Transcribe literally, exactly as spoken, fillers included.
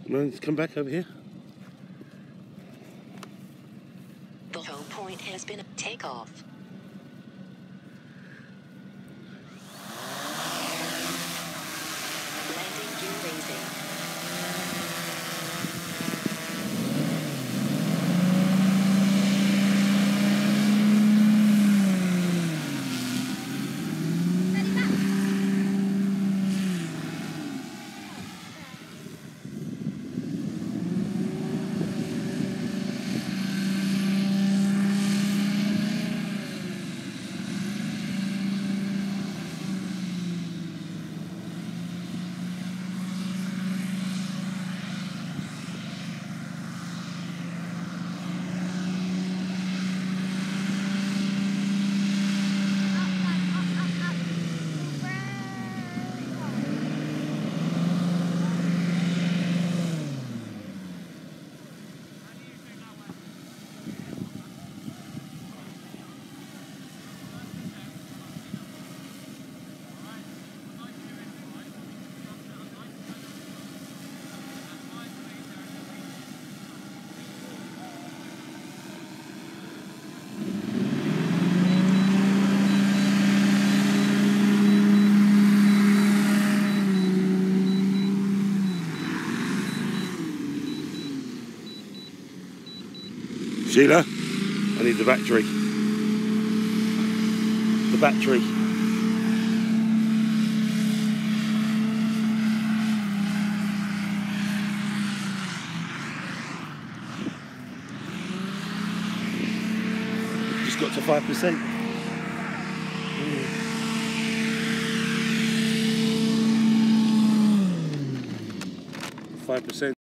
No, let's come back over here. The home point has been takeoff. Landing gear raising. Sheila, I need the battery. The battery. Just got to five percent. Five percent.